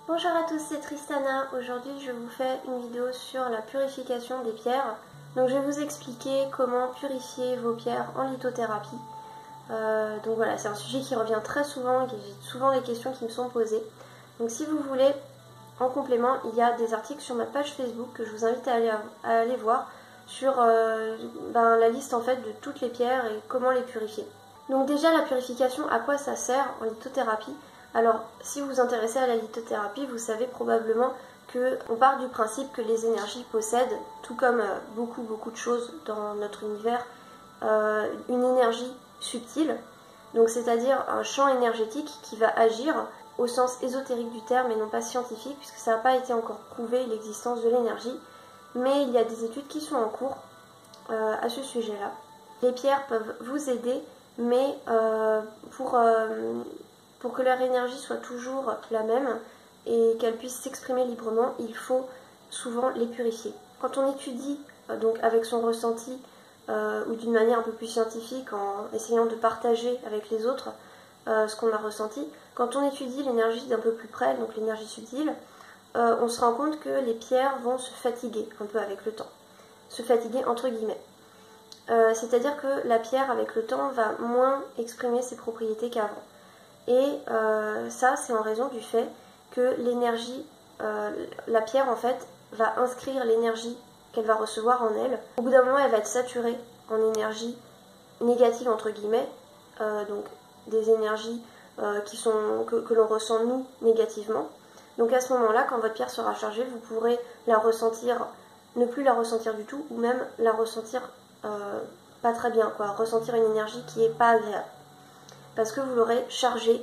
Bonjour à tous, c'est Tristana. Aujourd'hui je vous fais une vidéo sur la purification des pierres. Donc je vais vous expliquer comment purifier vos pierres en lithothérapie. Donc voilà, c'est un sujet qui revient très souvent et j'ai souvent des questions qui me sont posées. Donc si vous voulez, en complément, il y a des articles sur ma page Facebook que je vous invite à aller voir sur la liste en fait de toutes les pierres et comment les purifier. Donc déjà la purification, à quoi ça sert en lithothérapie? Alors, si vous vous intéressez à la lithothérapie, vous savez probablement qu'on part du principe que les énergies possèdent, tout comme beaucoup de choses dans notre univers, une énergie subtile, donc c'est-à-dire un champ énergétique qui va agir au sens ésotérique du terme et non pas scientifique, puisque ça n'a pas été encore prouvé l'existence de l'énergie, mais il y a des études qui sont en cours à ce sujet-là. Les pierres peuvent vous aider, mais pour que leur énergie soit toujours la même et qu'elle puisse s'exprimer librement, il faut souvent les purifier. Quand on étudie donc avec son ressenti ou d'une manière un peu plus scientifique en essayant de partager avec les autres ce qu'on a ressenti, quand on étudie l'énergie d'un peu plus près, donc l'énergie subtile, on se rend compte que les pierres vont se fatiguer un peu avec le temps. Se fatiguer entre guillemets. C'est-à-dire que la pierre avec le temps va moins exprimer ses propriétés qu'avant. Et ça, c'est en raison du fait que l'énergie, la pierre en fait, va inscrire l'énergie qu'elle va recevoir en elle. Au bout d'un moment, elle va être saturée en énergie négative, entre guillemets, donc des énergies que l'on ressent nous négativement. Donc à ce moment-là, quand votre pierre sera chargée, vous pourrez la ressentir, ne plus la ressentir du tout, ou même la ressentir pas très bien, quoi, ressentir une énergie qui n'est pas agréable. Parce que vous l'aurez chargé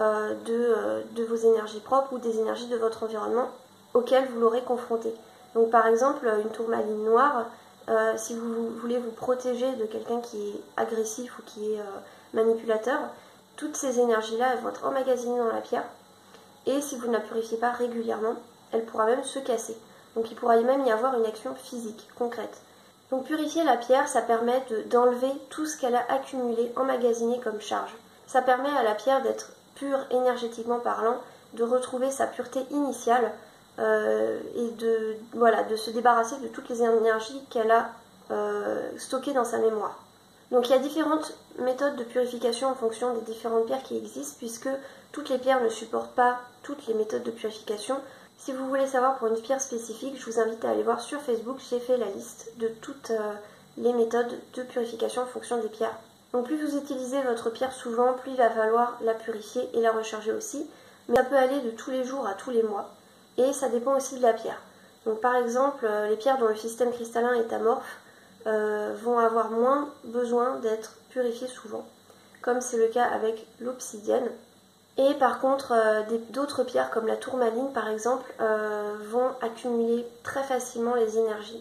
de vos énergies propres ou des énergies de votre environnement auxquelles vous l'aurez confronté. Donc par exemple, une tourmaline noire, si vous voulez vous protéger de quelqu'un qui est agressif ou qui est manipulateur, toutes ces énergies-là, elles vont être emmagasinées dans la pierre. Et si vous ne la purifiez pas régulièrement, elle pourra même se casser. Donc il pourra même y avoir une action physique, concrète. Donc purifier la pierre, ça permet d'enlever tout ce qu'elle a accumulé, emmagasiné comme charge. Ça permet à la pierre d'être pure énergétiquement parlant, de retrouver sa pureté initiale et de se débarrasser de toutes les énergies qu'elle a stockées dans sa mémoire. Donc il y a différentes méthodes de purification en fonction des différentes pierres qui existent, puisque toutes les pierres ne supportent pas toutes les méthodes de purification. Si vous voulez savoir pour une pierre spécifique, je vous invite à aller voir sur Facebook, j'ai fait la liste de toutes les méthodes de purification en fonction des pierres. Donc plus vous utilisez votre pierre souvent, plus il va falloir la purifier et la recharger aussi. Mais ça peut aller de tous les jours à tous les mois. Et ça dépend aussi de la pierre. Donc par exemple, les pierres dont le système cristallin est amorphe vont avoir moins besoin d'être purifiées souvent. Comme c'est le cas avec l'obsidienne. Et par contre, d'autres pierres comme la tourmaline par exemple vont accumuler très facilement les énergies.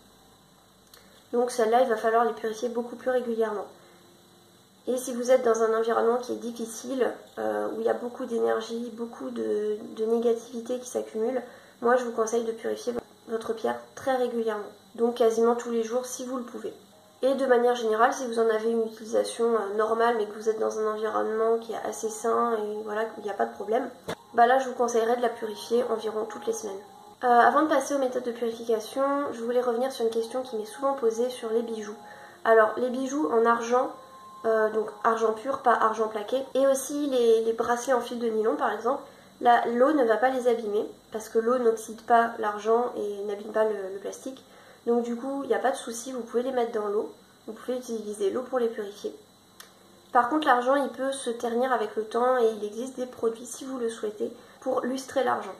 Donc celles-là, il va falloir les purifier beaucoup plus régulièrement. Et si vous êtes dans un environnement qui est difficile, où il y a beaucoup d'énergie, beaucoup de négativité qui s'accumule, moi je vous conseille de purifier votre pierre très régulièrement. Donc quasiment tous les jours si vous le pouvez. Et de manière générale, si vous en avez une utilisation normale mais que vous êtes dans un environnement qui est assez sain et voilà, qu'il n'y a pas de problème, là je vous conseillerais de la purifier environ toutes les semaines. Avant de passer aux méthodes de purification, je voulais revenir sur une question qui m'est souvent posée sur les bijoux. Alors les bijoux en argent, donc argent pur, pas argent plaqué, et aussi les bracelets en fil de nylon par exemple, l'eau ne va pas les abîmer parce que l'eau n'oxyde pas l'argent et n'abîme pas le plastique. Donc du coup, il n'y a pas de souci, vous pouvez les mettre dans l'eau, vous pouvez utiliser l'eau pour les purifier. Par contre, l'argent, il peut se ternir avec le temps et il existe des produits, si vous le souhaitez, pour lustrer l'argent.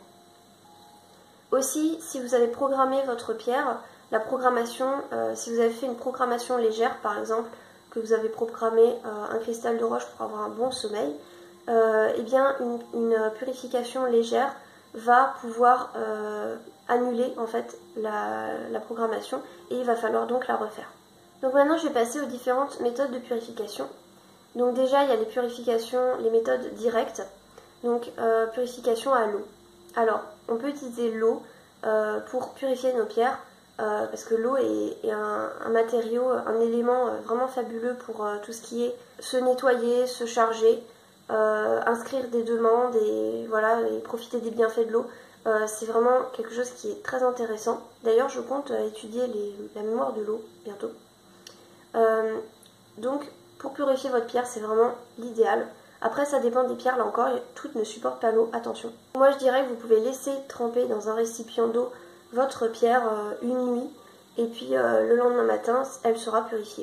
Aussi, si vous avez programmé votre pierre, la programmation, si vous avez fait une programmation légère, par exemple, que vous avez programmé un cristal de roche pour avoir un bon sommeil, eh bien une purification légère va pouvoir annuler en fait la programmation et il va falloir donc la refaire. Donc maintenant je vais passer aux différentes méthodes de purification. Donc déjà il y a les purifications, les méthodes directes, donc purification à l'eau. Alors on peut utiliser l'eau pour purifier nos pierres parce que l'eau est un matériau, un élément vraiment fabuleux pour tout ce qui est se nettoyer, se charger, inscrire des demandes et voilà, et profiter des bienfaits de l'eau. C'est vraiment quelque chose qui est très intéressant. D'ailleurs, je compte étudier la mémoire de l'eau bientôt. Donc, pour purifier votre pierre, c'est vraiment l'idéal. Après, ça dépend des pierres, là encore, toutes ne supportent pas l'eau, attention. Moi, je dirais que vous pouvez laisser tremper dans un récipient d'eau votre pierre une nuit, et puis le lendemain matin, elle sera purifiée.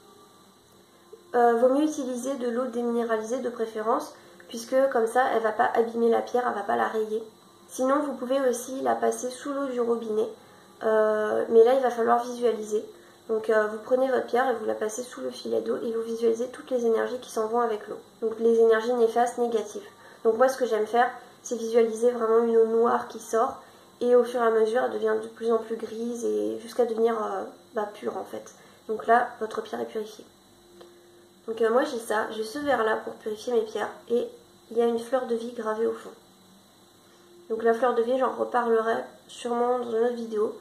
Vaut mieux utiliser de l'eau déminéralisée de préférence, puisque comme ça, elle ne va pas abîmer la pierre, elle ne va pas la rayer. Sinon, vous pouvez aussi la passer sous l'eau du robinet, mais là, il va falloir visualiser. Donc vous prenez votre pierre et vous la passez sous le filet d'eau et vous visualisez toutes les énergies qui s'en vont avec l'eau. Donc les énergies néfastes, négatives. Donc moi, ce que j'aime faire, c'est visualiser vraiment une eau noire qui sort, et au fur et à mesure, elle devient de plus en plus grise et jusqu'à devenir pure en fait. Donc là, votre pierre est purifiée. Donc moi j'ai ça, j'ai ce verre là pour purifier mes pierres, et il y a une fleur de vie gravée au fond. Donc la fleur de vie, j'en reparlerai sûrement dans une autre vidéo.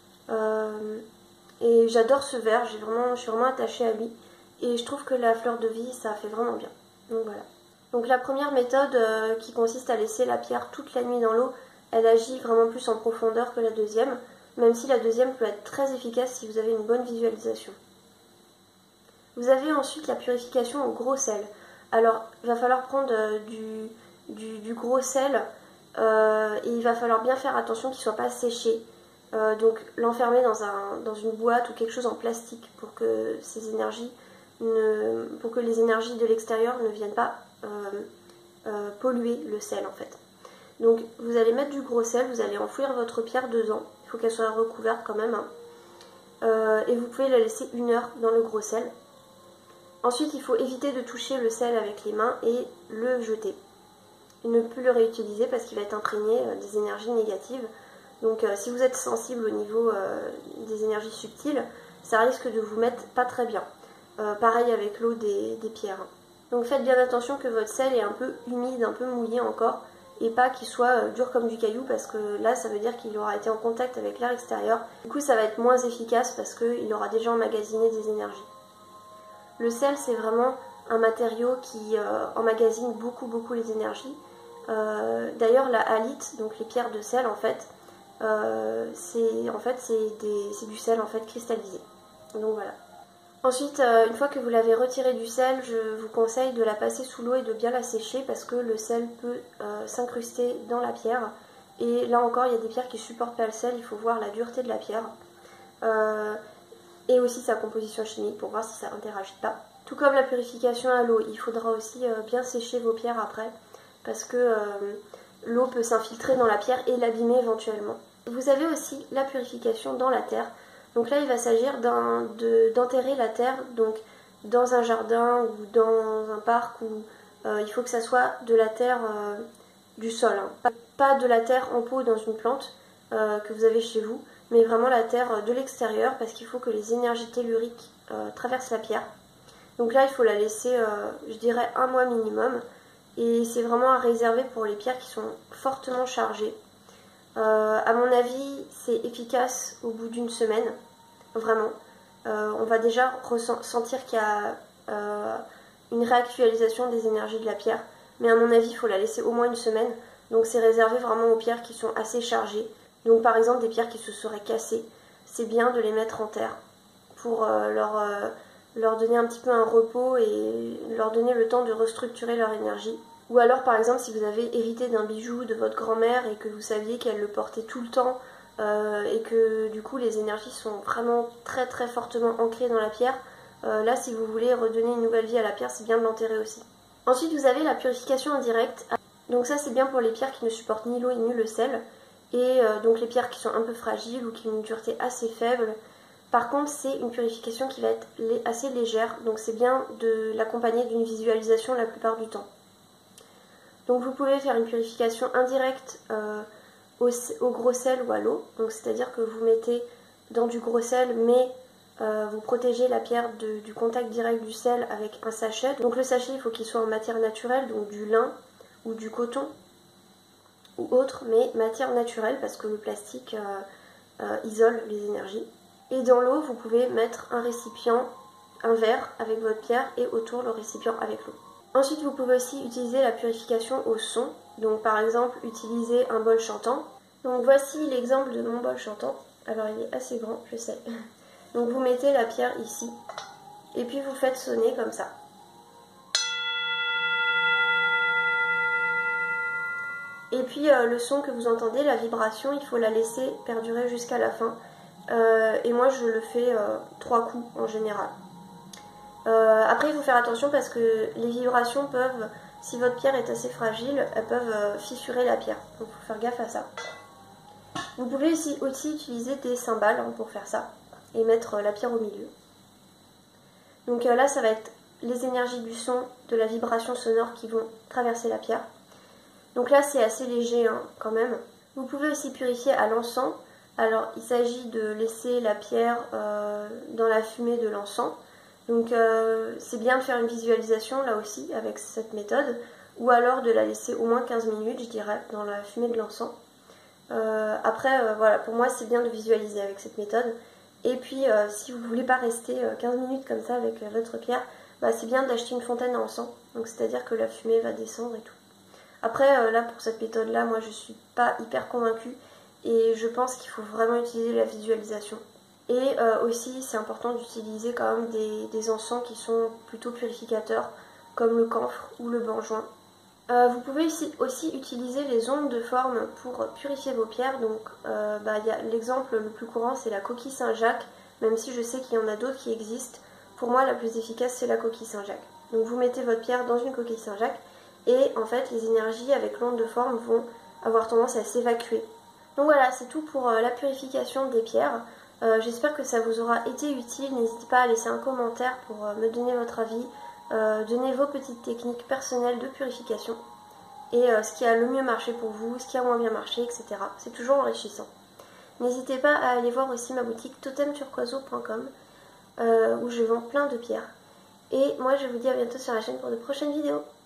Et j'adore ce verre, je suis vraiment attachée à lui. Et je trouve que la fleur de vie, ça fait vraiment bien. Donc voilà. Donc la première méthode qui consiste à laisser la pierre toute la nuit dans l'eau, elle agit vraiment plus en profondeur que la deuxième, même si la deuxième peut être très efficace si vous avez une bonne visualisation. Vous avez ensuite la purification au gros sel. Alors, il va falloir prendre du gros sel, et il va falloir bien faire attention qu'il ne soit pas séché. Donc l'enfermer dans une boîte ou quelque chose en plastique pour que les énergies de l'extérieur ne viennent pas polluer le sel en fait. Donc vous allez mettre du gros sel, vous allez enfouir votre pierre dedans, il faut qu'elle soit recouverte quand même, hein. Et vous pouvez la laisser 1 heure dans le gros sel. Ensuite, il faut éviter de toucher le sel avec les mains et le jeter. Et ne plus le réutiliser parce qu'il va être imprégné des énergies négatives. Donc si vous êtes sensible au niveau des énergies subtiles, ça risque de vous mettre pas très bien. Pareil avec l'eau des pierres. Donc faites bien attention que votre sel est un peu humide, un peu mouillé encore, et pas qu'il soit dur comme du caillou, parce que là ça veut dire qu'il aura été en contact avec l'air extérieur. Du coup ça va être moins efficace parce qu'il aura déjà emmagasiné des énergies. Le sel, c'est vraiment un matériau qui emmagasine beaucoup les énergies. D'ailleurs la halite, donc les pierres de sel en fait, c'est du sel en fait cristallisé. Donc voilà. Ensuite, une fois que vous l'avez retiré du sel, je vous conseille de la passer sous l'eau et de bien la sécher parce que le sel peut s'incruster dans la pierre. Et là encore, il y a des pierres qui ne supportent pas le sel, il faut voir la dureté de la pierre. Et aussi sa composition chimique pour voir si ça interagit pas. Tout comme la purification à l'eau, il faudra aussi bien sécher vos pierres après parce que l'eau peut s'infiltrer dans la pierre et l'abîmer éventuellement. Vous avez aussi la purification dans la terre. Donc là, il va s'agir d'enterrer la terre donc dans un jardin ou dans un parc où il faut que ça soit de la terre du sol. Hein. Pas de la terre en pot dans une plante que vous avez chez vous, mais vraiment la terre de l'extérieur parce qu'il faut que les énergies telluriques traversent la pierre. Donc là, il faut la laisser, je dirais, 1 mois minimum. Et c'est vraiment à réserver pour les pierres qui sont fortement chargées. À mon avis, c'est efficace au bout d'1 semaine, vraiment. On va déjà ressentir qu'il y a une réactualisation des énergies de la pierre. Mais à mon avis, il faut la laisser au moins 1 semaine. Donc c'est réservé vraiment aux pierres qui sont assez chargées. Donc par exemple, des pierres qui se seraient cassées, c'est bien de les mettre en terre pour leur donner un petit peu un repos et leur donner le temps de restructurer leur énergie. Ou alors par exemple si vous avez hérité d'un bijou de votre grand-mère et que vous saviez qu'elle le portait tout le temps et que du coup les énergies sont vraiment très fortement ancrées dans la pierre, là si vous voulez redonner une nouvelle vie à la pierre, c'est bien de l'enterrer aussi. Ensuite vous avez la purification indirecte. Donc ça c'est bien pour les pierres qui ne supportent ni l'eau ni le sel. Et donc les pierres qui sont un peu fragiles ou qui ont une dureté assez faible. Par contre, c'est une purification qui va être assez légère, donc c'est bien de l'accompagner d'une visualisation la plupart du temps. Donc vous pouvez faire une purification indirecte au gros sel ou à l'eau, donc c'est-à-dire que vous mettez dans du gros sel, mais vous protégez la pierre du contact direct du sel avec un sachet. Donc le sachet, il faut qu'il soit en matière naturelle, donc du lin ou du coton ou autre, mais matière naturelle parce que le plastique isole les énergies. Et dans l'eau, vous pouvez mettre un récipient, un verre avec votre pierre et autour le récipient avec l'eau. Ensuite, vous pouvez aussi utiliser la purification au son. Donc par exemple, utiliser un bol chantant. Donc voici l'exemple de mon bol chantant. Alors il est assez grand, je sais. Donc vous mettez la pierre ici. Et puis vous faites sonner comme ça. Et puis le son que vous entendez, la vibration, il faut la laisser perdurer jusqu'à la fin. Et moi je le fais 3 coups en général. Après il faut faire attention parce que les vibrations peuvent, si votre pierre est assez fragile, elles peuvent fissurer la pierre. Donc il faut faire gaffe à ça. Vous pouvez aussi utiliser des cymbales hein, pour faire ça et mettre la pierre au milieu. Donc là ça va être les énergies du son, de la vibration sonore qui vont traverser la pierre. Donc là c'est assez léger hein, quand même. Vous pouvez aussi purifier à l'encens. Alors il s'agit de laisser la pierre dans la fumée de l'encens. Donc c'est bien de faire une visualisation là aussi avec cette méthode. Ou alors de la laisser au moins 15 minutes je dirais dans la fumée de l'encens. Après voilà, pour moi c'est bien de visualiser avec cette méthode. Et puis si vous ne voulez pas rester 15 minutes comme ça avec votre pierre, bah, c'est bien d'acheter une fontaine à encens. Donc c'est-à-dire que la fumée va descendre et tout. Après là pour cette méthode là, moi je suis pas hyper convaincue et je pense qu'il faut vraiment utiliser la visualisation. Et aussi c'est important d'utiliser quand même des encens qui sont plutôt purificateurs comme le camphre ou le benjoin. Vous pouvez aussi utiliser les ondes de forme pour purifier vos pierres. Donc l'exemple le plus courant c'est la coquille Saint-Jacques, même si je sais qu'il y en a d'autres qui existent. Pour moi la plus efficace c'est la coquille Saint-Jacques. Donc vous mettez votre pierre dans une coquille Saint-Jacques et en fait les énergies avec l'onde de forme vont avoir tendance à s'évacuer. Donc voilà, c'est tout pour la purification des pierres. J'espère que ça vous aura été utile. N'hésitez pas à laisser un commentaire pour me donner votre avis. Donner vos petites techniques personnelles de purification et ce qui a le mieux marché pour vous, ce qui a moins bien marché, etc. C'est toujours enrichissant. N'hésitez pas à aller voir aussi ma boutique totemturquoiseau.com où je vends plein de pierres. Et moi je vous dis à bientôt sur la chaîne pour de prochaines vidéos.